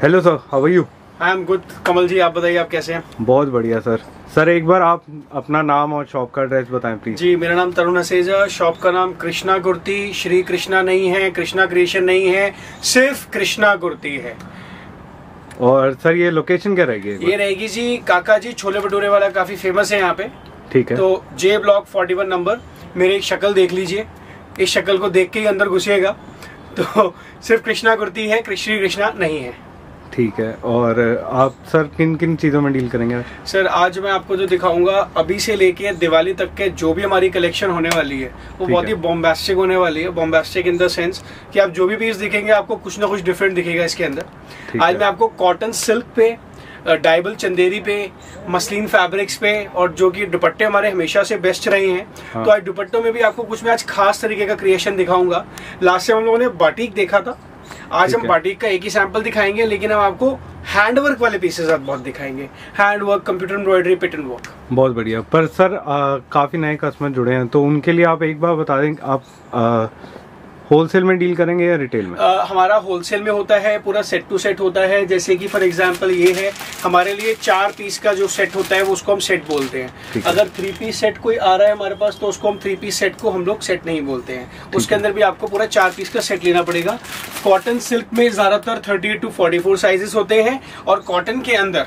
Hello sir, how are you? I am good. Kamal ji, आप बताइए, आप कैसे हैं? बहुत बढ़िया सर। सर एक बार आप अपना नाम और शॉप का एड्रेस बताएं प्लीज। जी, मेरा नाम तरुण हसेजा, शॉप का नाम कृष्णा कुर्ती। श्री कृष्णा नहीं है, कृष्णा क्रिएशन नहीं है, सिर्फ कृष्णा कुर्ती है। और सर ये लोकेशन क्या रहेगी? ये रहेगी जी काका जी छोले भटूरे वाला, काफी फेमस है यहाँ पे। ठीक है। तो जे ब्लॉक 41 नंबर। मेरी एक शक्ल देख लीजिए, इस शक्ल को देख के ही अंदर घुसिएगा। तो सिर्फ कृष्णा कुर्ती है, श्री कृष्णा नहीं है। ठीक है। और आप सर किन किन चीज़ों में डील करेंगे? सर आज मैं आपको जो दिखाऊंगा, अभी से लेके दिवाली तक के जो भी हमारी कलेक्शन होने वाली है वो बहुत ही बॉम्बास्टिक होने वाली है। बॉम्बास्टिक इन द सेंस कि आप जो भी पीस दिखेंगे आपको कुछ ना कुछ डिफरेंट दिखेगा इसके अंदर। आज मैं आपको कॉटन सिल्क पे, डाइबल चंदेरी पे, मसलिन फैब्रिक्स पे, और जो कि दुपट्टे हमारे हमेशा से बेस्ट रहे हैं। तो आज दुपट्टों में भी आपको कुछ मैं आज खास तरीके का क्रिएशन दिखाऊंगा। लास्ट टाइम हम लोगों ने बाटिक देखा था, आज हम बाटिक का एक ही सैंपल दिखाएंगे, लेकिन हम आपको हैंडवर्क वाले पीसेस आज बहुत दिखाएंगे। Handwork, computer embroidery, pattern work. बहुत बढ़िया। पर सर काफ़ी नए कस्टमर जुड़े हैं, तो उनके लिए आप एक बार बता दें, आप होलसेल में डील करेंगे या रिटेल में? हमारा होलसेल में होता है, पूरा सेट टू सेट होता है। जैसे कि फॉर एग्जांपल ये है, हमारे लिए 4 पीस का जो सेट होता है वो उसको हम सेट बोलते हैं। अगर 3 पीस सेट कोई आ रहा है हमारे पास तो उसको हम 3 पीस सेट को हम लोग सेट नहीं बोलते हैं। उसके अंदर भी आपको पूरा 4 पीस का सेट लेना पड़ेगा। कॉटन सिल्क में ज्यादातर 30 to 44 साइजेस होते हैं, और कॉटन के अंदर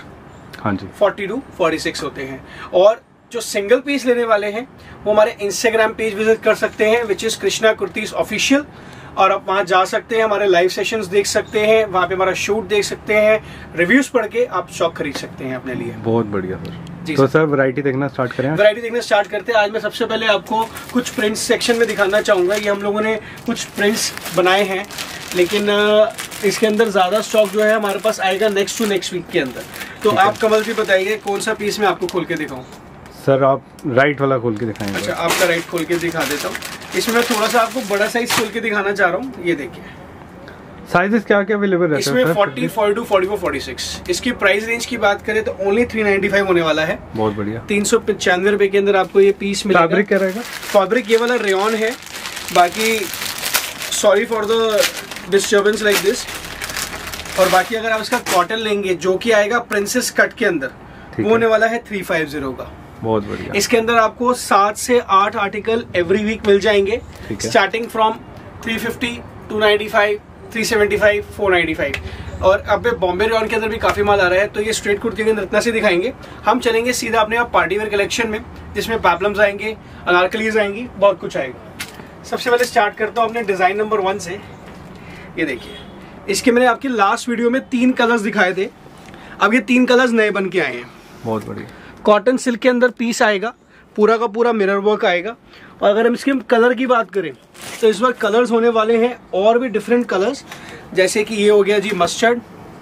40 to 46 होते हैं। और जो सिंगल पीस लेने वाले हैं वो हमारे इंस्टाग्राम पेज विजिट कर सकते हैं, which is Krishna Kurtis official. और आप वहां जा सकते हैं, हमारे लाइव सेशंस देख सकते हैं, वहां पे हमारा शूट देख सकते हैं, रिव्यूज पढ़ के आप शॉप खरीद सकते हैं अपने लिए। बहुत बढ़िया सर। तो सर वैरायटी देखना स्टार्ट करें? वैरायटी देखना स्टार्ट करते हैं। आज मैं सबसे पहले आपको कुछ प्रिंट्स सेक्शन में दिखाना चाहूंगा। ये हम लोगों ने कुछ प्रिंट्स बनाए हैं, लेकिन इसके अंदर ज्यादा स्टॉक जो है हमारे पास आएगा नेक्स्ट टू नेक्स्ट वीक के अंदर। तो आप कमल जी बताइए कौन सा पीस मैं आपको खोल के दिखाऊं? सर आप राइट वाला खोल के दिखाएंगे? अच्छा, आपका राइट खोल के दिखा देता हूँ। इसमें मैं थोड़ा सा आपको बड़ा साइज खोल के दिखाना चाह रहा हूँ। ये देखिए साइजेस क्या क्या अवेलेबल रहते हैं? इसमें 40, 42, 44, 46। इसकी प्राइस रेंज की बात करें तो ओनली 395 होने वाला है। बहुत बढ़िया। 395 रुपए के अंदर आपको ये पीस मिलेगा। फैब्रिक क्या रहेगा? फैब्रिक ये वाला रेयन है। बाकी sorry for the disturbance like this. और बाकी अगर आप इसका कॉटन लेंगे जो कि आएगा प्रिंसेस कट के अंदर, वो होने वाला है 350 का। बहुत बढ़िया। इसके अंदर आपको 7 से 8 आर्टिकल एवरी वीक मिल जाएंगे, स्टार्टिंग फ्रॉम 350, 295, 375, 495। और अब बॉम्बे रेयन के अंदर भी काफी माल आ रहा है। तो ये स्ट्रेट कुर्ती के अंदर इतना से दिखाएंगे। हम चलेंगे सीधा अपने आप पार्टी वेयर कलेक्शन में, जिसमें पैपलम्स आएंगे, अनारकलीज आएंगी, बहुत कुछ आएगा। सबसे पहले स्टार्ट करता हूँ अपने डिजाइन नंबर 1 से। ये देखिए, इसके मैंने आपके लास्ट वीडियो में 3 कलर्स दिखाए थे, अब ये 3 कलर्स नए बन के आए हैं। बहुत बढ़िया। कॉटन सिल्क के अंदर पीस आएगा, पूरा का पूरा मिरर वर्क आएगा। और अगर हम इसके कलर की बात करें तो इस बार कलर्स होने वाले हैं और भी डिफरेंट कलर्स। जैसे कि ये हो गया जी मस्टर्ड।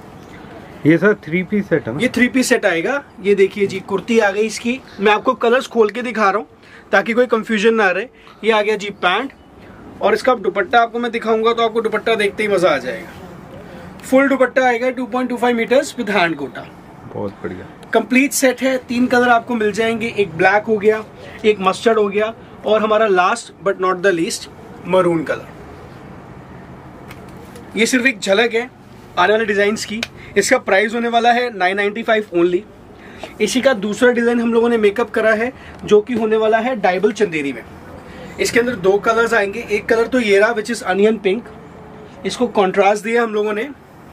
ये सर 3 पीस सेट है ना? ये 3 पीस सेट आएगा। ये देखिए जी कुर्ती आ गई इसकी। मैं आपको कलर्स खोल के दिखा रहा हूँ ताकि कोई कंफ्यूजन ना रहे। ये आ गया जी पैंट, और इसका दुपट्टा आपको मैं दिखाऊंगा तो आपको दुपट्टा देखते ही मजा आ जाएगा। फुल दुपट्टा आएगा 2.25 मीटर्स विद हैंड गोटा। बहुत बढ़िया। कंप्लीट सेट है। 3 कलर आपको मिल जाएंगे, एक ब्लैक हो गया, एक मस्टर्ड हो गया, और हमारा last but not the least maroon colour. ये सिर्फ एक झलक है आने वाले डिजाइन्स की। इसका प्राइस होने वाला है 995 ओनली। इसी का दूसरा डिजाइन हम लोगों ने मेकअप करा है, जो कि होने वाला है डाइबल चंदेरी में। इसके अंदर 2 कलर्स आएंगे। एक कलर तो ये रहा विच इज अनियन पिंक, इसको कॉन्ट्रास्ट दिया हम लोगों ने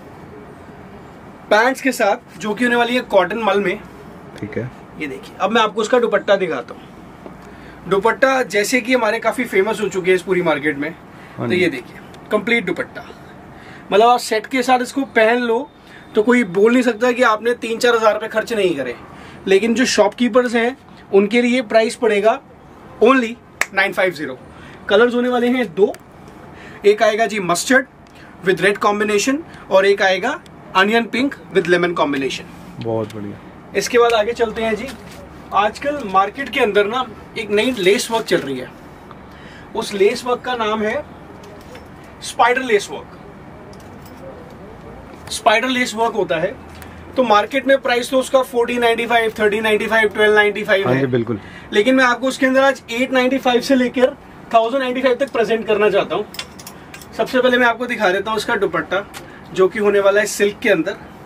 पैंट्स के साथ, जो कि होने वाली है कॉटन मल में। ठीक है। ये देखिए, अब मैं आपको उसका दुपट्टा दिखाता हूँ। दुपट्टा जैसे कि हमारे काफी फेमस हो चुके हैं इस पूरी मार्केट में। तो ये देखिए कंप्लीट दुपट्टा, मतलब आप सेट के साथ इसको पहन लो तो कोई बोल नहीं सकता कि आपने 3-4 हज़ार रुपए खर्च नहीं करे। लेकिन जो शॉपकीपर्स हैं उनके लिए प्राइस पड़ेगा ओनली 950। कलर्स होने वाले हैं 2। एक आएगा जी मस्टर्ड विद रेड कॉम्बिनेशन, और एक आएगा onion pink with lemon combination. बहुत बढ़िया। इसके बाद आगे चलते हैं जी। आजकल मार्केट के अंदर ना एक नई लेस वर्क चल रही है। उस लेस वर्क का नाम है spider lace work. Spider lace work होता है तो मार्केट में प्राइस तो उसका 1495, 1395, 1295 है। बिल्कुल। लेकिन मैं आपको उसके अंदर आज 895 से लेकर 1095 तक प्रेजेंट करना चाहता हूँ। सबसे पहले मैं आपको दिखा देता हूँ उसका दुपट्टा, जो कि होने वाला है सिल्क के अंदर।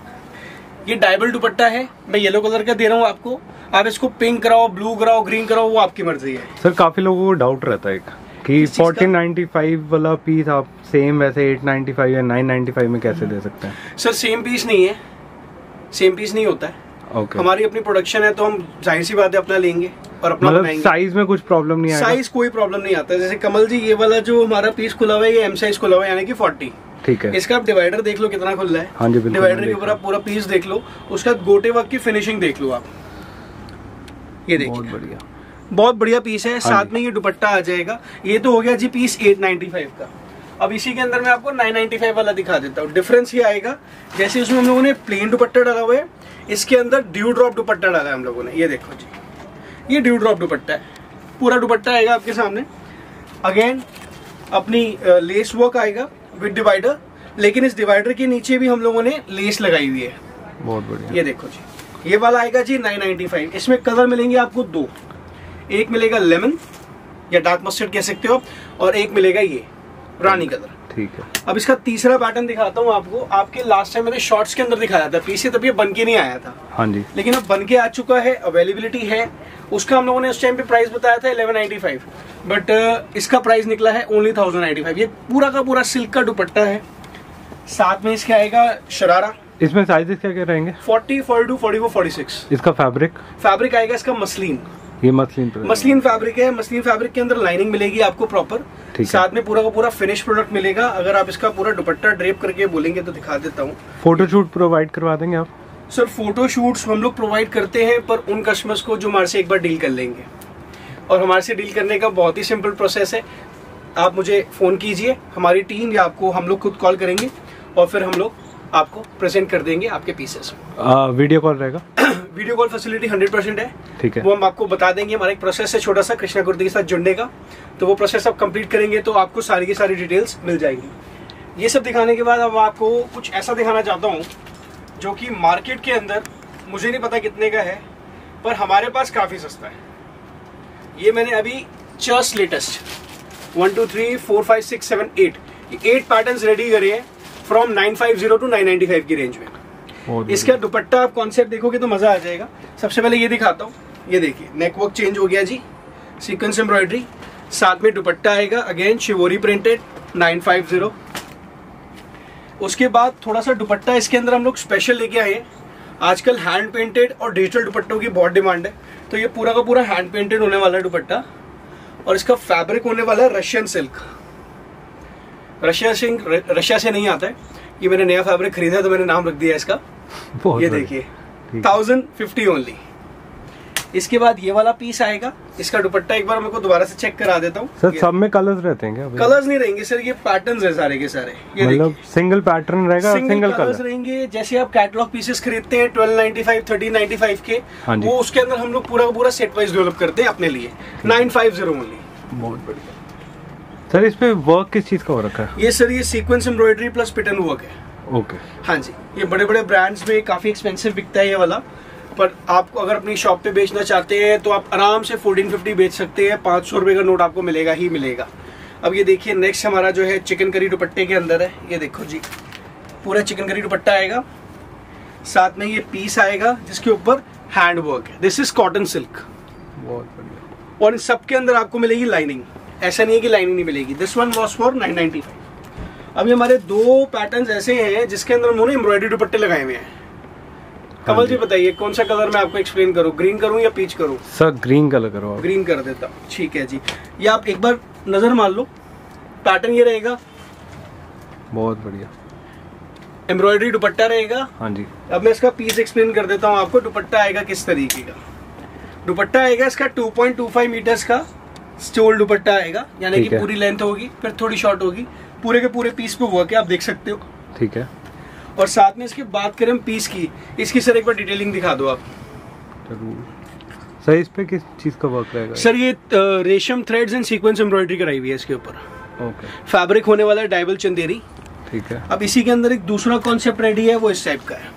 ये डायबल दुपट्टा है, मैं येलो कलर का दे रहा हूँ आपको। आप इसको पिंक कराओ, ब्लू कराओ, ग्रीन कराओ, वो आपकी मर्जी है। सर काफी लोगों को डाउट रहता है कि 1495 वाला पीस आप सेम वैसे 895 या 995 में कैसे दे सकते हैं? सर सेम पीस नहीं है, सेम पीस नहीं होता है। Okay. हमारी अपनी प्रोडक्शन है तो हम जाहिर सी बात है अपना लेंगे और अपना बनाएंगे। साइज में कुछ प्रॉब्लम नहीं आएगा? साइज कोई प्रॉब्लम नहीं आता है। जैसे कमल जी, ये वाला जो हमारा पीस खुला हुआ है ये एम साइज खुला हुआ है, यानी कि 40। ठीक है। इसका आप डिवाइडर देख लो कितना खुला है। हाँ जी, बिल्कुल। डिवाइडर के ऊपर आप पूरा पीस देख लो, उसका गोटे वर्क की फिनिशिंग देख लो आप। ये देखिए, बहुत बढ़िया, बहुत बढ़िया पीस है। साथ में ये दुपट्टा आ जाएगा। ये तो हो गया जी पीस 895 का। अब इसी के अंदर मैं आपको 995 वाला दिखा देता हूँ। डिफरेंस ये आएगा, जैसे उसमें हम लोगों ने प्लेन दुपट्टा डाला हुआ है, इसके अंदर ड्यू ड्रॉप दुपट्टा डाला है हम लोगों ने। ये देखो जी, ये ड्यू ड्रॉप दुपट्टा है। पूरा दुपट्टा आएगा आपके सामने। अगेन अपनी लेस वर्क आएगा विद डिवाइडर, लेकिन इस डिवाइडर के नीचे भी हम लोगों ने लेस लगाई हुई है। बहुत बढ़िया। ये देखो जी, ये वाला आएगा जी 995। इसमें कलर मिलेंगे आपको दो, एक मिलेगा लेमन या डार्क मस्टर्ड कह सकते हो, और एक मिलेगा ये रानी कलर। ठीक है। अब इसका तीसरा पैटर्न दिखाता हूँ आपको। आपके लास्ट टाइम मैंने शॉर्ट्स के अंदर दिखाया था पीछे, तब ये बन के नहीं आया था। हाँ जी। लेकिन अब बन के आ चुका है, अवेलेबिलिटी है। उसका हम लोगों ने उस टाइम पे प्राइस बताया था 1195, बट इसका प्राइस निकला है ओनली 1095। ये पूरा का पूरा सिल्क का दुपट्टा है। साथ में इसके आएगा शरारा। इसमें साइजेस क्या क्या रहेंगे? 40, 42, 44, 46। इसका फैब्रिक आएगा इसका मसलिन। ये मसलिन फैब्रिक है। मसलिन फैब्रिक के अंदर लाइनिंग मिलेगी आपको प्रॉपर। साथ में पूरा का पूरा फिनिश प्रोडक्ट मिलेगा। अगर आप इसका पूरा दुपट्टा ड्रेप करके बोलेंगे तो दिखा देता हूँ। फोटोशूट प्रोवाइड करवा देंगे आप? सर फोटो शूट्स हम लोग प्रोवाइड करते हैं, पर उन कस्टमर्स को जो हमारे से एक बार डील कर लेंगे। और हमारे से डील करने का बहुत ही सिंपल प्रोसेस है। आप मुझे फोन कीजिए, हमारी टीम या आपको हम लोग खुद कॉल करेंगे और फिर हम लोग आपको प्रेजेंट कर देंगे आपके पीसेस। वीडियो कॉल रहेगा? वीडियो कॉल फैसिलिटी 100% है। ठीक है। वो हम आपको बता देंगे। हमारा एक प्रोसेस है छोटा सा कृष्णा कुर्ती के साथ जुड़ने का, तो वो प्रोसेस आप कंप्लीट करेंगे तो आपको सारी की सारी डिटेल्स मिल जाएंगी। ये सब दिखाने के बाद अब आपको कुछ ऐसा दिखाना चाहता हूँ जो कि मार्केट के अंदर मुझे नहीं पता कितने का है, पर हमारे पास काफी सस्ता है। ये मैंने अभी जस्ट लेटेस्ट 1 2 3 4 5 6 7 8 8 पैटर्न्स रेडी करे हैं फ्रॉम 950 टू 995 की रेंज में। इसका दुपट्टा आप कॉन्सेप्ट देखोगे तो मजा आ जाएगा। सबसे पहले ये दिखाता हूँ। ये देखिए, नेक वर्क चेंज हो गया जी, सीक्वेंस एम्ब्रॉयडरी। साथ में दुपट्टा आएगा अगेन शिवोरी प्रिंटेड 950। उसके बाद थोड़ा सा दुपट्टा इसके अंदर हम लोग स्पेशल लेके आए हैं। आजकल हैंड पेंटेड और डिजिटल दुपट्टों की बहुत डिमांड है, तो ये पूरा का पूरा हैंड पेंटेड होने वाला है दुपट्टा। और इसका फैब्रिक होने वाला है रशियन सिल्क। रशिया से नहीं आता है, ये मैंने नया फैब्रिक खरीदा तो मैंने नाम रख दिया इसका। ये देखिए 1050 ओनली। इसके बाद ये वाला पीस आएगा। इसका दुपट्टा एक बार मेरे को दोबारा से चेक करा देता हूँ। सर सब में कलर्स रहते हैं क्या? कलर्स नहीं रहेंगे सर, ये पैटर्न्स है सारे के सारे। ये मतलब सिंगल पैटर्न रहेगा, सिंगल कलर्स रहेंगे। जैसे आप कैटलॉग पीसेस खरीदते हैं 1295, 1395 के, वो उसके अंदर हम लोग पूरा पूरा सेट वाइज डेवलप करते हैं अपने लिए 950 ओनली। बहुत बढ़िया। सर इस पे वर्क किस चीज का हो रखा है? ये सर ये सीक्वेंस एम्ब्रॉयडरी प्लस पिटन वर्क है। ओके। हाँ जी, ये बड़े बड़े ब्रांड्स में काफी एक्सपेंसिव बिकता है ये वाला, पर आपको अगर अपनी शॉप पे बेचना चाहते हैं तो आप आराम से 1450 बेच सकते हैं। 500 रुपए का नोट आपको मिलेगा ही मिलेगा। अब ये देखिए, नेक्स्ट हमारा जो है चिकन करी दुपट्टे के अंदर है। ये देखो जी, पूरा चिकन करी दुपट्टा आएगा। साथ में ये पीस आएगा जिसके ऊपर हैंड वर्क है। This is cotton silk. बहुत बढ़िया। और इन सब के अंदर आपको मिलेगी लाइनिंग। ऐसा नहीं है कि लाइनिंग नहीं मिलेगी। This one was for 995। अभी हमारे दो पैटर्न्स ऐसे हैं जिसके अंदर उन्होंने एम्ब्रॉयडरी दुपट्टे लगाए हुए हैं। कमल जी बताइए कौन सा कलर मैं आपको एक्सप्लेन करूं, ग्रीन करूं या पीच करूं? सर ग्रीन कलर करो। ग्रीन कर देता हूं, ठीक है जी। ये आप एक बार नजर मार लो, पैटर्न ये रहेगा। बहुत बढ़िया। एम्ब्रॉयडरी दुपट्टा रहेगा। हाँ जी। अब मैं इसका पीस एक्सप्लेन कर देता हूं आपको। दुपट्टा आएगा किस तरीके का। दुपट्टा आएगा इसका 2.25 मीटर्स का स्टोल दुपट्टा आएगा, यानी कि पूरी लेंथ होगी, फिर थोड़ी शॉर्ट होगी। पूरे के पूरे पीस पे वर्क है, आप देख सकते हो। ठीक है। और साथ में इसकी बात करें पीस की, इसकी सर एक बार डिटेलिंग दिखा दो आप। जरूर। सर इस पे किस चीज का वर्क रहेगा? सर ये रेशम थ्रेड्स एंड सीक्वेंस एम्ब्रॉयडरी कराई हुई है इसके ऊपर। ओके। फैब्रिक होने वाला है डायबल चंदेरी। ठीक है। अब इसी के अंदर एक दूसरा कॉन्सेप्ट रेडी है, वो इस टाइप का है।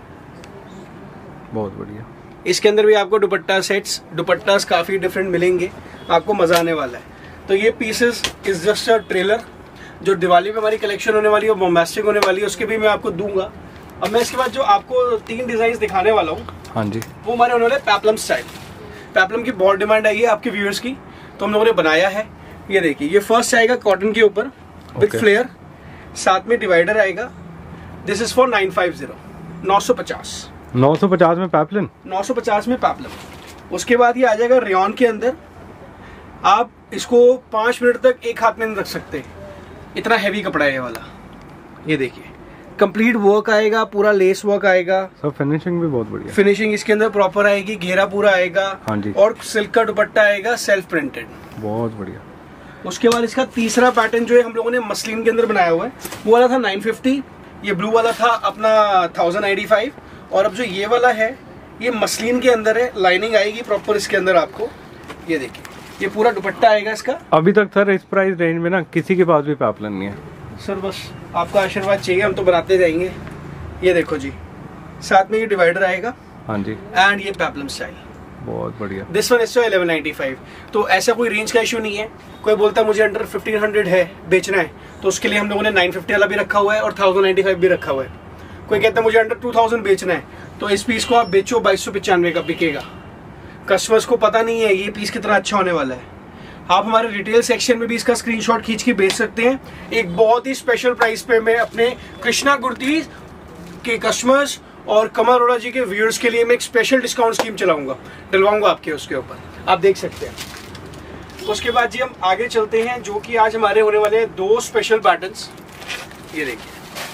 बहुत बढ़िया। इसके अंदर भी आपको दुपट्टा सेट्स, दुपट्टास काफी डिफरेंट मिलेंगे, आपको मजा आने वाला है। तो ये pieces is just a trailer. जो दिवाली पे हमारी कलेक्शन होने वाली है, वो बॉम्बास्टिक होने वाली है, उसके भी मैं आपको दूंगा। अब मैं इसके बाद जो आपको 3 डिजाइन दिखाने वाला हूँ, हाँ जी, वो हमारे उन्होंने पेप्लम स्टाइल। पेप्लम की बहुत डिमांड आई है आपके व्यूअर्स की, तो हम लोगों ने बनाया है। ये देखिए, ये फर्स्ट आएगा कॉटन के ऊपर विथ फ्लेयर, साथ में डिवाइडर आएगा। दिस इज फॉर 950, 950 में पेप्लन, 950 में पेप्लम। उसके बाद ये आ जाएगा रेयॉन के अंदर। आप इसको 5 मिनट तक एक हाथ में नहीं रख सकते, इतना हैवी कपड़ा है ये वाला। ये देखिए, कंप्लीट वर्क आएगा, पूरा लेस वर्क आएगा, सब फिनिशिंग भी बहुत बढ़िया, फिनिशिंग इसके अंदर प्रॉपर आएगी, घेरा पूरा आएगा। हाँ जी, और सिल्क का दुपट्टा आएगा, सेल्फ प्रिंटेड, बहुत बढ़िया। उसके बाद इसका तीसरा पैटर्न जो है हम लोगों ने मसलिन के अंदर बनाया हुआ है, वो वाला था 950, ये ब्लू वाला था अपना 1085, और अब जो ये वाला है ये मसलिन के अंदर है, लाइनिंग आएगी प्रॉपर इसके अंदर आपको। ये देखिए, ये पूरा दुपट्टा आएगा इसका। अभी तक सर इस प्राइस रेंज में ना किसी के पास भी पेप्लन नहीं है सर, बस आपका आशीर्वाद चाहिए, हम तो बनाते जाएंगे। ये देखो जी, साथ में ये डिवाइडर आएगा, हाँ जी, एंड ये पेप्लम स्टाइल, बहुत बढ़िया। This one is 1195। तो ऐसा कोई रेंज का इशू नहीं है। कोई बोलता है मुझे अंडर 1500 है बेचना है, तो उसके लिए हम लोगों ने 950 वाला भी रखा हुआ है और 1095 भी रखा हुआ है। कोई कहता है मुझे अंडर 2000 बेचना है, तो इस पीस को आप बेचो 2295 का बिकेगा। कस्टमर्स को पता नहीं है ये पीस कितना अच्छा होने वाला है। आप हमारे रिटेल सेक्शन में भी इसका स्क्रीनशॉट खींच के बेच सकते हैं। एक बहुत ही स्पेशल प्राइस पे मैं अपने कृष्णा कुर्ती के कस्टमर्स और कमल अरोड़ा जी के व्यूअर्स के लिए मैं एक स्पेशल डिस्काउंट स्कीम चलाऊंगा, डलवाऊंगा आपके उसके ऊपर, आप देख सकते हैं। उसके बाद जी हम आगे चलते हैं, जो कि आज हमारे होने वाले हैं 2 स्पेशल पैटर्न्स। ये देखिए,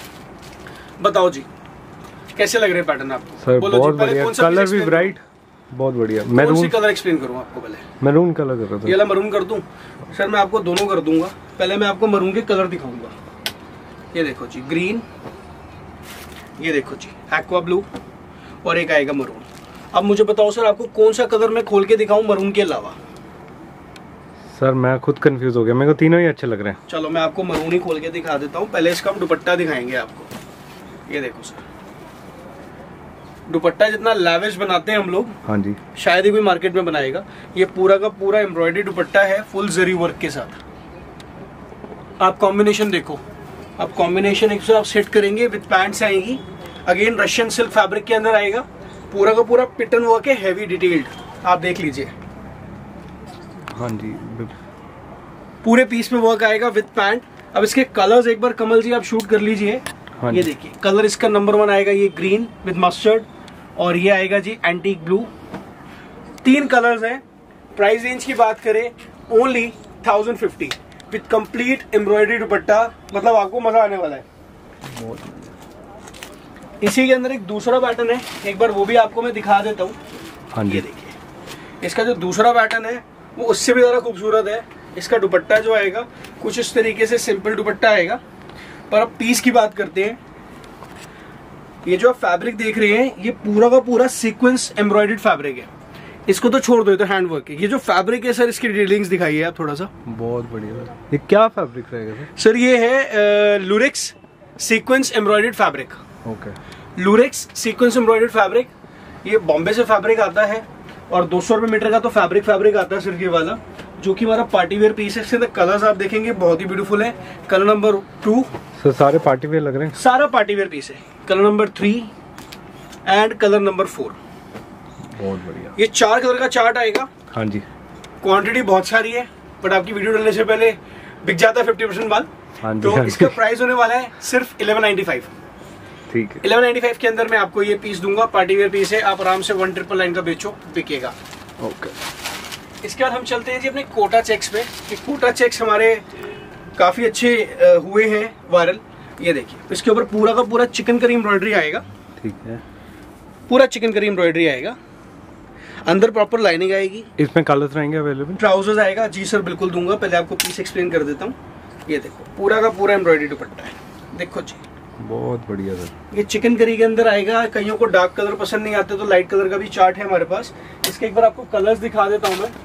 बताओ जी कैसे लग रहे पैटर्न आपको? सर बोलो बहुत जी, पहले बढ़िया, कौन सा कलर पीस भी explain ब्राइट, बहुत बढ़िया। कौन सी मैरून कलर एक्सप्लेन करूं आपको? पहले मैरून कलर कर रहा था। ये वाला मरून कर दूं? सर मैं आपको दोनों कर दूंगा। पहले मैं आपको मरून के कलर दिखाऊंगा। ये देखो जी, ग्रीन, ये देखो जी एक्वा ब्लू, और एक आएगा मरून। अब मुझे बताओ सर, आपको कौन सा कलर मैं खोल के दिखाऊं मरून के अलावा? सर मैं खुद कंफ्यूज हो गया, मेरे को तीनों ही अच्छे लग रहे हैं। चलो मैं आपको मरून ही खोल के दिखा देता हूँ। पहले इसका हम दुपट्टा दिखाएंगे आपको। ये देखो सर, दुपट्टा जितना लैविश बनाते हैं हम लोग, हाँ जी, शायद ही कोई मार्केट में बनाएगा। ये पूरा का पूरा एम्ब्रॉयडरी दुपट्टा है, फुल जरी वर्क के साथ। आप कॉम्बिनेशन देखो, आप कॉम्बिनेशन एक आप सेट करेंगे विद पैंट्स आएगी। अगेन रशियन सिल्क फैब्रिक के अंदर आएगा, पूरा का पूरा पैटर्न वर्क है, हैवी डिटेल्ड, आप देख लीजिए। हाँ जी, पूरे पीस में वर्क आएगा विद पैंट। अब इसके कलर्स एक बार कमल जी आप शूट कर लीजिए। हाँ ये देखिए, कलर इसका नंबर 1 आएगा, ये ग्रीन विद मस्टर्ड, और ये आएगा जी एंटीक ब्लू। 3 कलर्स हैं। प्राइस रेंज की बात करें only 1050 with complete embroidery dupatta, मतलब आपको मजा आने वाला है। इसी के अंदर एक दूसरा पैटर्न है, एक बार वो भी आपको मैं दिखा देता हूँ। हाँ जी, ये देखिए, इसका जो दूसरा पैटर्न है वो उससे भी ज्यादा खूबसूरत है। इसका दुपट्टा जो आएगा कुछ इस तरीके से सिंपल दुपट्टा आएगा। पर अब पीस की बात करते हैं। ये जो आप फैब्रिक देख रहे हैं, ये पूरा का पूरा सीक्वेंस एम्ब्रॉयडर्ड फैब्रिक है। इसको तो छोड़ दो, ये तो हैंड वर्क है। ये जो फैब्रिक है सर, इसकी डिटेलिंग्स दिखाइए आप थोड़ा सा। बहुत बढ़िया। ये क्या फैब्रिक रहेगा सर? ये है lurex sequence embroidered fabric. Okay, lurex sequence embroidered fabric, ये बॉम्बे से फैब्रिक आता है, और 200 रुपए मीटर का तो फैब्रिक आता है सिर्फ ये वाला, जो कि हमारा पार्टी वेयर पीस है। इसके अंदर कलर्स आप देखेंगे बहुत ही ब्यूटीफुल है। कलर नंबर 2, सर सारे पार्टी वेयर लग रहे हैं, सारा पार्टी वेयर पीस है। Colour number 3 and colour number 4, बहुत बढ़िया। ये 4 कलर का चार्ट आएगा। हाँ जी, क्वांटिटी बहुत सारी है, बट आपकी वीडियो डालने से पहले बिक जाता है 50% माल। हाँ जी, तो हाँ इसका जी, प्राइस होने वाला है सिर्फ 1195। ठीक है। 1195 के अंदर मैं आपको ये पीस दूंगा। पार्टी वेयर पीस है, आप आराम से 1999 का बेचो, बिकेगा। ओके, इसके बाद हम चलते हैं जी अपने कोटा चेक्स पे। कि कोटा चेक्स हमारे काफी अच्छे हुए हैं वायरल। ये देखिए, इसके ऊपर पूरा का पूरा चिकन करी एम्ब्रॉयडरी आएगा। ठीक है, पूरा चिकन करी एम्ब्रॉयडरी आएगा, अंदर प्रॉपर लाइनिंग आएगी। इसमें कलर्स रहेंगे अवेलेबल? ट्राउजर्स आएगा। जी सर बिल्कुल दूंगा, पहले आपको पीस एक्सप्लेन कर देता हूँ। ये देखो, पूरा का पूरा एम्ब्रॉयडरी दुपट्टा है, देखो जी, बहुत बढ़िया सर। ये चिकन करी के अंदर आएगा। कईयों को डार्क कलर पसंद नहीं आते, तो लाइट कलर का भी चार्ट है हमारे पास। इसके एक बार आपको कलर्स दिखा देता हूँ मैं।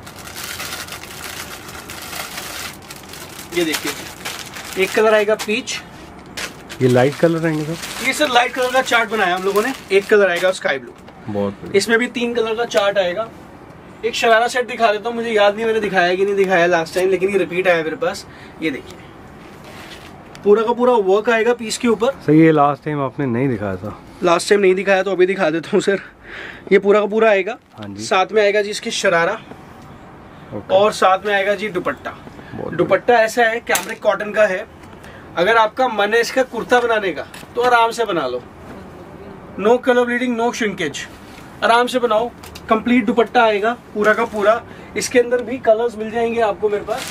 ये देखिए, एक कलर आएगा पीच, ये लाइट कलर रहेंगे सर? ये सर लाइट कलर का चार्ट बनाया हम लोगों ने। एक कलर आएगा स्काई ब्लू, बहुत बढ़िया। इसमें भी 3 कलर का चार्ट आएगा। एक शरारा सेट दिखा देता हूँ, मुझे याद नहीं मैंने दिखाया कि नहीं दिखाया लास्ट टाइम, लेकिन ये रिपीट आया मेरे पास। ये देखिए, पूरा का पूरा वर्क आएगा पीस के ऊपर। सर ये लास्ट टाइम आपने नहीं दिखाया था। लास्ट टाइम नहीं दिखाया तो अभी दिखा देता हूँ सर। ये पूरा का पूरा आएगा। हाँ जी। साथ में आएगा जी इसकी शरारा और साथ में आएगा जी दुपट्टा। दुपट्टा ऐसा है कैमरिक कॉटन का है। अगर आपका मन है इसका कुर्ता बनाने का तो आराम से बना लो, no colour bleeding, no shrinkage, आराम से बनाओ। कंप्लीट दुपट्टा आएगा पूरा का पूरा। इसके अंदर भी कलर्स मिल जाएंगे आपको मेरे पास।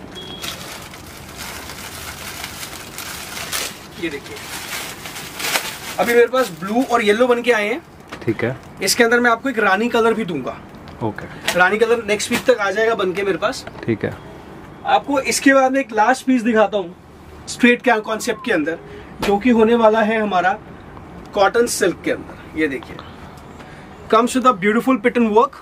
ये देखिए अभी मेरे पास ब्लू और येलो बन के आए हैं। ठीक है। इसके अंदर मैं आपको एक रानी कलर भी दूंगा। ओके। रानी कलर नेक्स्ट वीक तक आ जाएगा बन के मेरे पास। ठीक है। आपको इसके बाद में एक लास्ट पीस दिखाता हूँ स्ट्रेट क्या कॉन्सेप्ट के अंदर, जो कि होने वाला है हमारा कॉटन सिल्क के अंदर। ये देखिए comes with a beautiful pattern work.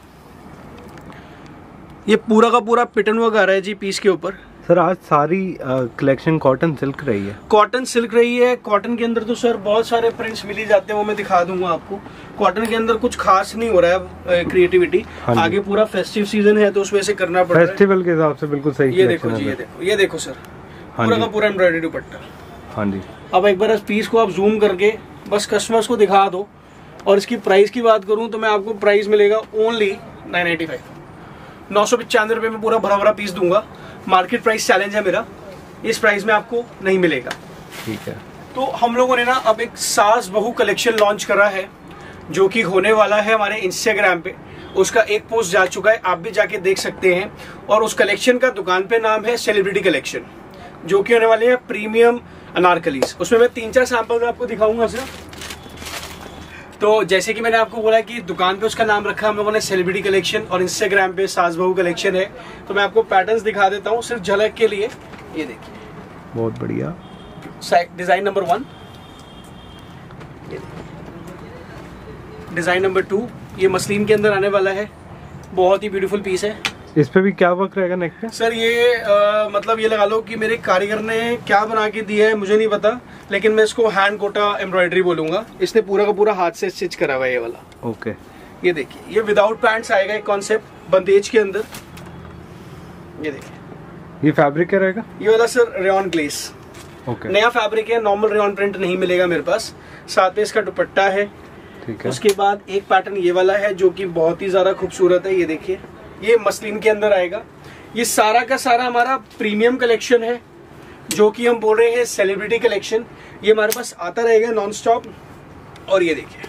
ये पूरा का पूरा पिटन वर्क आ रहा है जी पीस के ऊपर। सर आज सारी कलेक्शन कॉटन सिल्क रही है। कॉटन सिल्क रही है। कॉटन के अंदर तो सर बहुत सारे प्रिंट्स मिल ही जाते हैं, वो मैं दिखा दूंगा आपको। कॉटन के अंदर कुछ खास नहीं हो रहा है क्रिएटिविटी। आगे पूरा फेस्टिव सीजन है तो उसमें से करना पड़ रहा है। फेस्टिवल के हिसाब से बिल्कुल सही। ये देखो जी, ये देखो सर पूरा का पूरा एम्ब्रॉयडरी दुपट्टा। हाँ जी। अब एक बार इस पीस को आप जूम करके बस कस्टमर्स को दिखा दो। और इसकी प्राइस की बात करूं तो मैं आपको प्राइस मिलेगा ओनली 995, 995 रुपये में पूरा भरा भरा पीस दूंगा। मार्केट प्राइस चैलेंज है मेरा, इस प्राइस में आपको नहीं मिलेगा। ठीक है। तो हम लोगों ने ना अब एक सास बहू कलेक्शन लॉन्च करा है जो कि होने वाला है हमारे इंस्टाग्राम पे। उसका एक पोस्ट जा चुका है, आप भी जाके देख सकते हैं। और उस कलेक्शन का दुकान पे नाम है सेलिब्रिटी कलेक्शन, जो कि होने वाले हैं प्रीमियम अनारकलीज। उसमें मैं 3-4 सैंपल आपको दिखाऊंगा सर। तो जैसे कि मैंने आपको बोला कि दुकान पे उसका नाम रखा हम लोगों ने सेलिब्रिटी कलेक्शन और इंस्टाग्राम पे सास बहू कलेक्शन है। तो मैं आपको पैटर्न्स दिखा देता हूँ सिर्फ झलक के लिए। ये देखिए बहुत बढ़िया। डिजाइन नंबर 1, डिजाइन नंबर 2 ये मसलिन के अंदर आने वाला है। बहुत ही ब्यूटीफुल पीस है। इस पे भी क्या वर्क रहेगा नेक पे? सर ये मतलब ये लगा लो कि मेरे कारीगर ने क्या बना के दिया है मुझे नहीं पता, लेकिन मैं इसको हैंड कोटा एम्ब्रॉयडरी बोलूंगा। इसने पूरा का पूरा हाथ से स्टिच करा हुआ है ये वाला। ओके। ये देखिए ये विदाउट पैंट्स आएगा एक कॉन्सेप्ट बंदेज के अंदर। ये देखिए ये फैब्रिक क्या रहेगा? ये वाला सर रेयॉन ग्लेस। ओके। नया फैब्रिक है, नॉर्मल रेयॉन प्रिंट नहीं मिलेगा मेरे पास। साथ में इसका दुपट्टा है। ठीक है। उसके बाद एक पैटर्न ये वाला है जो कि बहुत ही ज्यादा खूबसूरत है। ये देखिए ये मसलिन के अंदर आएगा। ये सारा का सारा हमारा प्रीमियम कलेक्शन है जो कि हम बोल रहे हैं सेलिब्रिटी कलेक्शन। ये हमारे पास आता रहेगा नॉन स्टॉप। और ये देखिए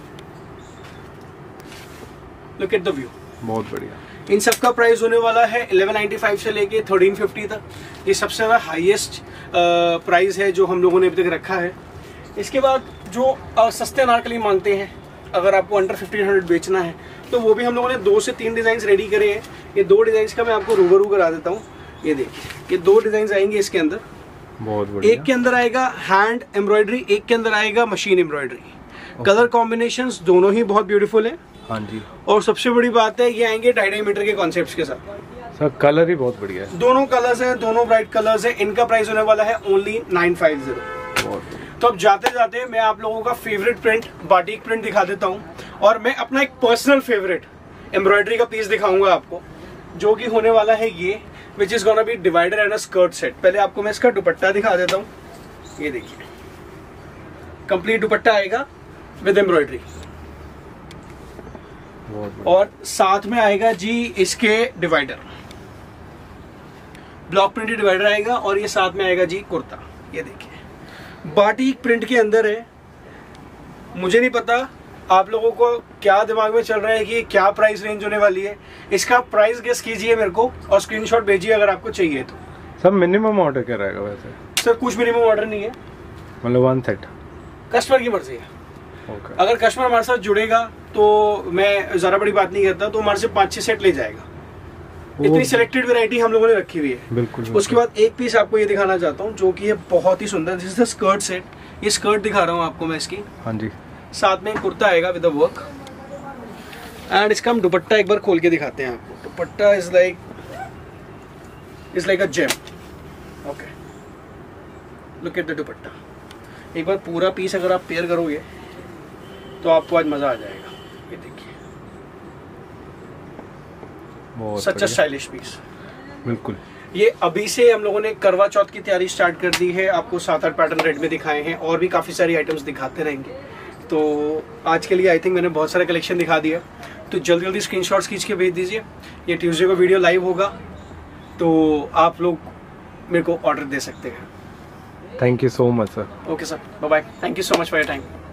लुक एट द व्यू। बहुत बढ़िया। इन सब का प्राइस होने वाला है 1195 से लेके 1350 तक। ये सबसे ज्यादा हाईएस्ट प्राइस है जो हम लोगों ने अभी तक रखा है। इसके बाद जो सस्ते अनारकली मांगते हैं, अगर आपको अंडर 1500 बेचना है तो वो भी हम लोगों ने 2 से 3 डिजाइन रेडी करे हैं। ये 2 डिजाइन का मैं आपको रूबरू करा देता हूँ। ये देखिए ये 2 डिजाइन आएंगे इसके अंदर। बहुत बढ़िया। एक के अंदर आएगा हैंड एम्ब्रॉयडरी, एक के अंदर आएगा मशीन एम्ब्रॉयडरी। कलर कॉम्बिनेशंस दोनों ही बहुत ब्यूटीफुल है। हाँ जी। और सबसे बड़ी बात है ये आएंगे 2.5 मीटर के कॉन्सेप्ट के साथ। सर कलर ही बहुत बढ़िया है। दोनों कलर्स हैं, दोनों ब्राइट कलर्स हैं। इनका प्राइस होने वाला है ओनली 950। तो अब जाते जाते मैं आप लोगों का फेवरेट प्रिंट बाटिक प्रिंट दिखा देता हूँ। और मैं अपना एक पर्सनल फेवरेट एम्ब्रॉयडरी का पीस दिखाऊंगा आपको, जो कि होने वाला है ये, which is gonna be divider and a skirt set. पहले आपको मैं इसका दुपट्टा दिखा देता हूँ। ये देखिए कंप्लीट दुपट्टा आएगा विद एम्ब्रॉयडरी। और साथ में आएगा जी इसके डिवाइडर, ब्लॉक प्रिंटेड डिवाइडर आएगा। और ये साथ में आएगा जी कुर्ता। ये देखिए बाटिक प्रिंट के अंदर है। मुझे नहीं पता आप लोगों को क्या दिमाग में चल रहा है कि क्या प्राइस रेंज होने वाली है। इसका प्राइस गेस कीजिए मेरे को और स्क्रीनशॉट भेजिए अगर आपको चाहिए तो। सर मिनिमम ऑर्डर क्या रहेगा वैसे? सर कुछ मिनिमम ऑर्डर नहीं है, मतलब 1 सेट कस्टमर की मर्जी है। ओके। अगर कस्टमर हमारे साथ जुड़ेगा तो मैं ज़्यादा बड़ी बात नहीं करता, तो हमारे से 5-6 सेट ले जाएगा। इतनी सिलेक्टेड वैरायटी हम लोगों ने रखी हुई है। बिल्कुल। उसके बाद एक पीस आपको ये दिखाना चाहता हूँ जो कि ये बहुत ही सुंदर, this is the skirt set. ये स्कर्ट दिखा रहा हूँ आपको मैं इसकी। हाँ जी। साथ में कुर्ता आएगा विद द वर्क। एंड इसका हम दुपट्टा एक बार खोल के दिखाते हैं आपको। Dupatta is like a gem. Okay look at the dupatta. एक बार पूरा पीस अगर आप पेयर करोगे तो आपको आज मजा आ जाएगा। ये देखिए सच अ स्टाइलिश पीस। बिल्कुल। ये अभी से हम लोगों ने करवा चौथ की तैयारी स्टार्ट कर दी है। आपको 7-8 पैटर्न रेड में दिखाए हैं और भी काफी सारी आइटम्स दिखाते रहेंगे। तो आज के लिए आई थिंक मैंने बहुत सारा कलेक्शन दिखा दिया, तो जल्दी जल्दी स्क्रीनशॉट्स खींच के भेज दीजिए। ये ट्यूसडे को वीडियो लाइव होगा, तो आप लोग मेरे को ऑर्डर दे सकते हैं। Thank you so much sir. Okay sir, bye bye, thank you so much for your time.